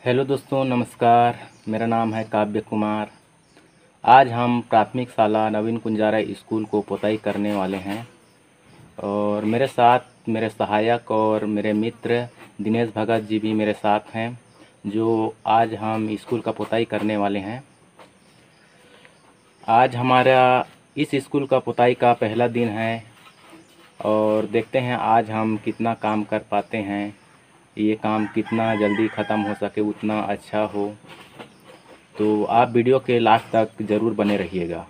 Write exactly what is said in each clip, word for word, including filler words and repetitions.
Hello दोस्तों, नमस्कार। मेरा नाम है काव्य कुमार। आज हम प्राथमिक शाला नवीन कुंजारा स्कूल को पोताई करने वाले हैं और मेरे साथ मेरे सहायक और मेरे मित्र दिनेश भगत जी भी मेरे साथ हैं, जो आज हम स्कूल का पोताई करने वाले हैं। आज हमारा इस स्कूल का पोताई का पहला दिन है और देखते हैं आज हम कितना काम कर पाते हैं। ये काम कितना जल्दी ख़त्म हो सके उतना अच्छा हो, तो आप वीडियो के लास्ट तक ज़रूर बने रहिएगा।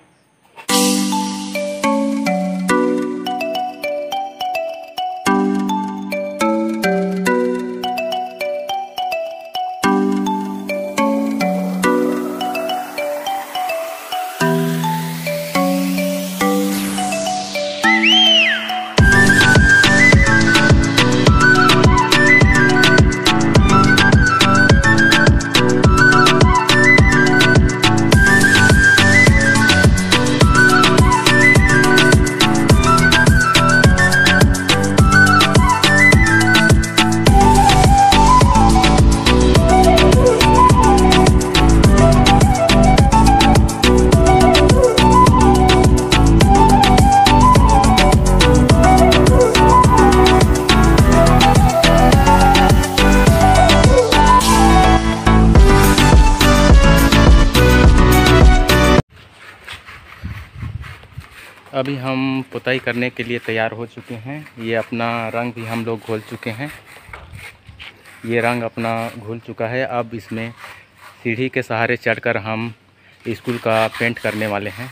अभी हम पुताई करने के लिए तैयार हो चुके हैं। ये अपना रंग भी हम लोग घोल चुके हैं। ये रंग अपना घुल चुका है। अब इसमें सीढ़ी के सहारे चढ़कर हम स्कूल का पेंट करने वाले हैं।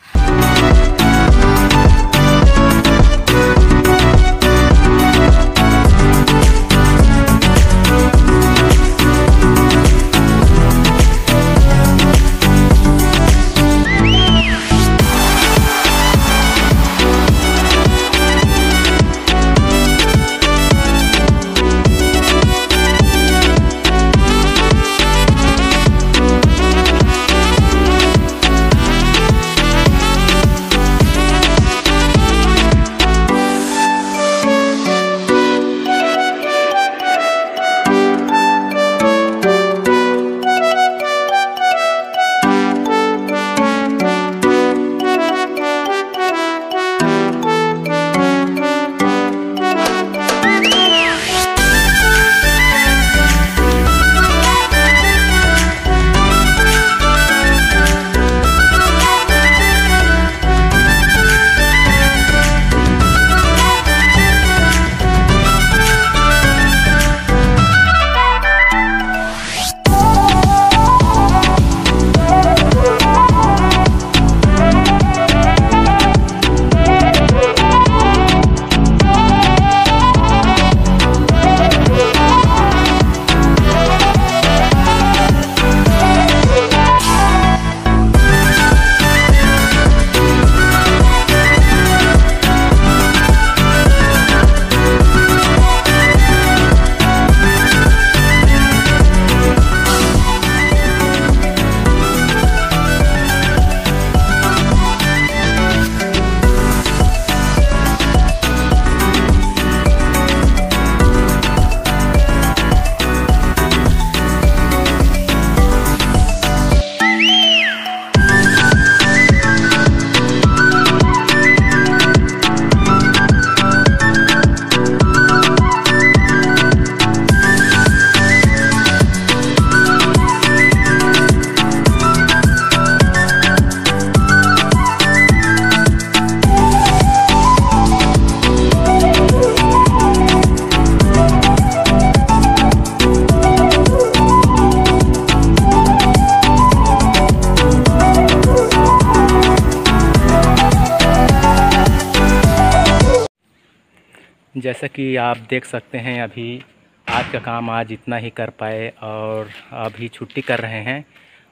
जैसा कि आप देख सकते हैं, अभी आज का काम आज इतना ही कर पाए और अभी छुट्टी कर रहे हैं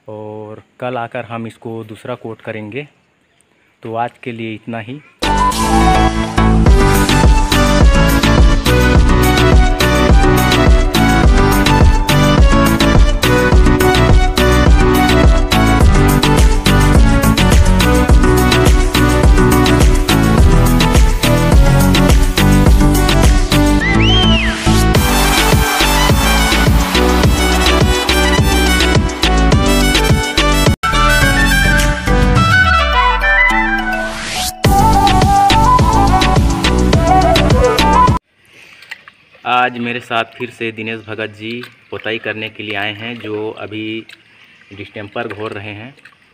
और कल आकर हम इसको दूसरा कोट करेंगे। तो आज के लिए इतना ही। आज मेरे साथ फिर से दिनेश भगत जी पोताई करने के लिए आए हैं, जो अभी डिस्टेम्पर घोल रहे हैं।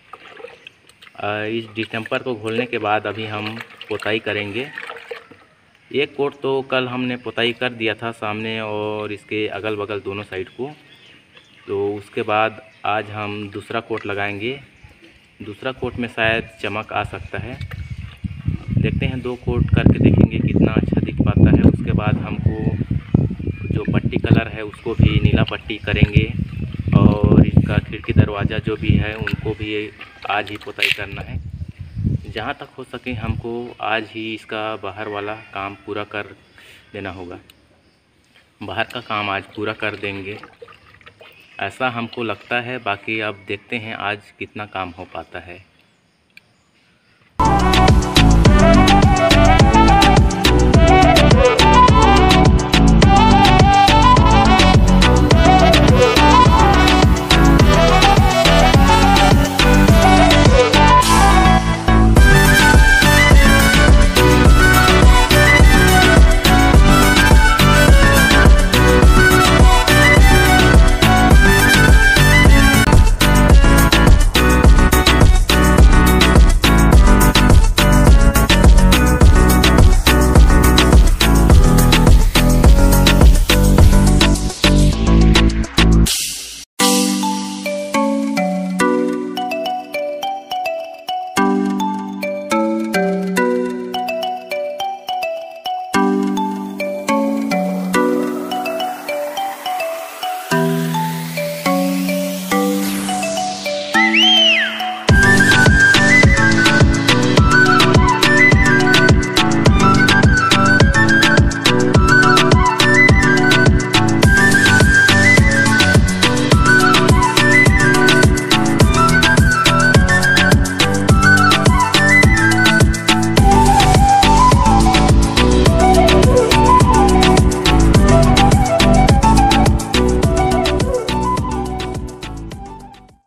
इस डिस्टेम्पर को घोलने के बाद अभी हम पोताई करेंगे। एक कोट तो कल हमने पोताई कर दिया था सामने और इसके अगल बगल दोनों साइड को, तो उसके बाद आज हम दूसरा कोट लगाएंगे। दूसरा कोट में शायद चमक आ सकता है, देखते हैं। दो कोट करके देखेंगे कितना अच्छा दिख पाता है। उसके बाद हमको जो पट्टी कलर है उसको भी नीला पट्टी करेंगे और इसका खिड़की दरवाज़ा जो भी है उनको भी आज ही पोताई करना है। जहाँ तक हो सके हमको आज ही इसका बाहर वाला काम पूरा कर देना होगा। बाहर का काम आज पूरा कर देंगे, ऐसा हमको लगता है। बाकी अब देखते हैं आज कितना काम हो पाता है।